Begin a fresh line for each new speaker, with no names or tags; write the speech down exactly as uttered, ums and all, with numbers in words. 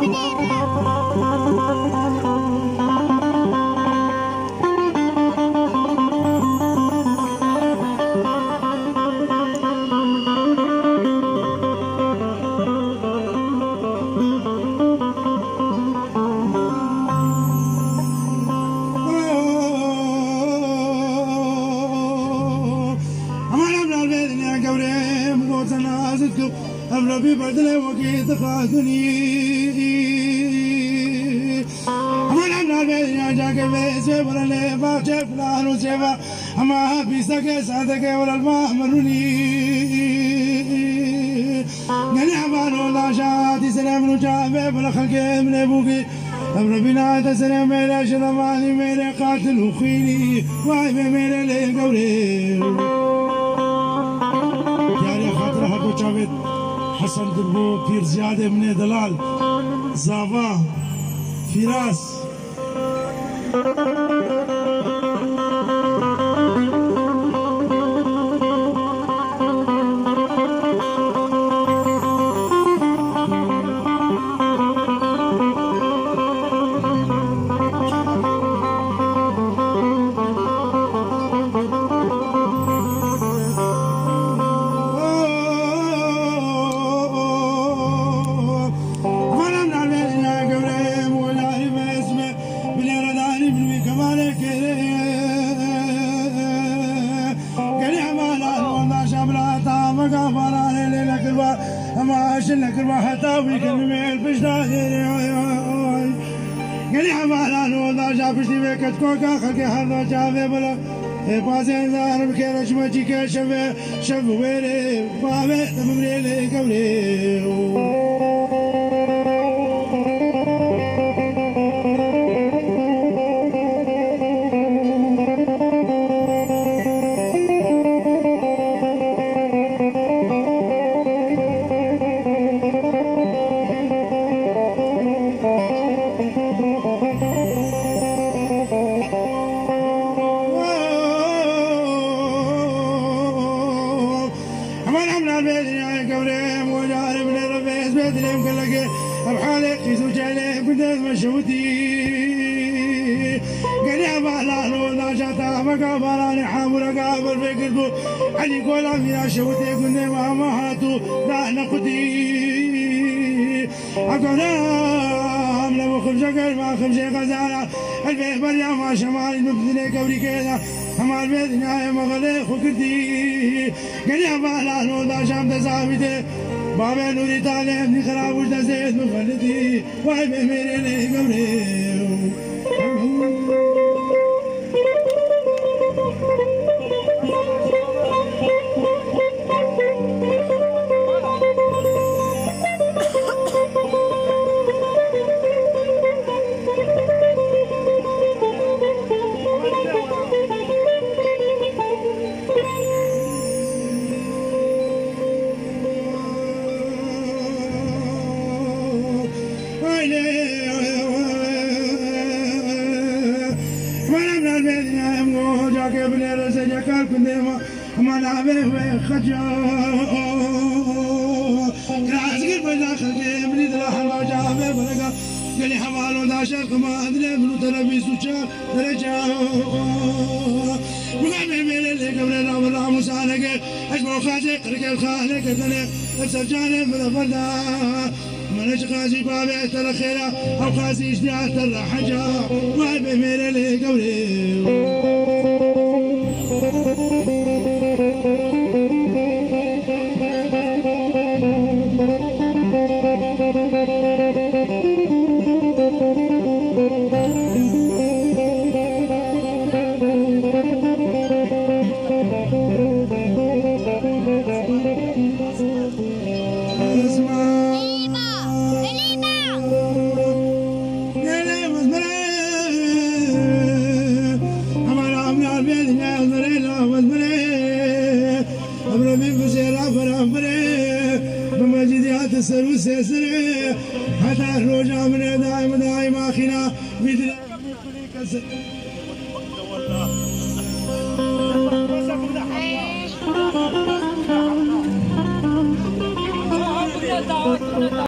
ربي بدل وقيت خاذني أنا أنا بيا جاك بيسي ولا لبا شفلان وشفا أما بيسك سادك ولا الماء مرني نني عمانو لا شادي سلام نجابي ولا خلقي من أبوكي ربي لا تسلم ميرا شرماني ميرا قاتل وخيني واي ميرا لي قولي يا خاطر هاتو شافت حسن دربو بير زيادة من دلال زافا فراس أما أشلك الواحد ويكلمي البشتاقي قالي حمالان وضع جابشتي بيك تكوكا خلقي هذا جابي بلا بازين دار بكير شمجي كشفي شفو ويري بابي تممري لي قولي بحالك زوجي بدل مشهودي قال يا بلال ولا جاتا مقابلاني حامل قابل في قلبه علي قول يا شهودي قلنا ما ما هاتوا لا نقدي أقول لو خمسة قل ما خمسة غزالة البيت بريا ما شمال مبذلي قبري كذا أما البيت نهاية مغلي خكرتي قال يا بلال ولا شام تزابيتي بابا نوري تعلمني خراب وجد زيت مخلدي واي بميري لي قبري ما به خجا كراسك بداخل من ذراح الوجابه برقه قال حمال ودا شرق ما ادري من تلبيس وشار درجه وقام يميل اللي قبل الامر مسانك اشبه خازي قرق الخالق انا السجان من الفدا منش خازي بابي ترى خيره او خازي اشتياق ترى حجا وقام يميل اللي قبل سرو سسري حتى الرجع من دائم دائم اخينا بدل والله